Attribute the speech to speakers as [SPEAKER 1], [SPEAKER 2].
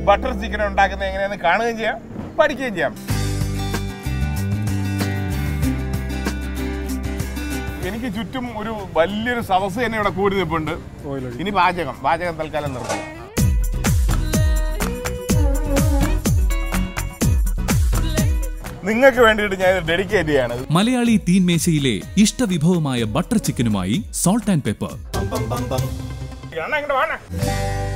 [SPEAKER 1] Butter chicken ഉണ്ടാക്കുന്നത് എങ്ങനെയാണെന്ന് കാണുകയും ചെയ്യാം, പഠിക്കുകയും ചെയ്യാം. എനിക്ക് ചുറ്റും ഒരു വലിയൊരു സദസ്സ് തന്നെ ഇവിടെ കൂടി നിൽപ്പുണ്ട്. ഇനി പാചകം തൽക്കാലം നിർത്തി. നിങ്ങൾക്ക് വേണ്ടിയിട്ട് ഞാൻ ഡെഡിക്കേറ്റ് ചെയ്യാണ്.
[SPEAKER 2] മലയാളി തീൻമേശയിലെ ഇഷ്ടവിഭവമായ ബട്ടർ ചിക്കനുമായി സോൾട്ട് ആൻഡ് പെപ്പർ.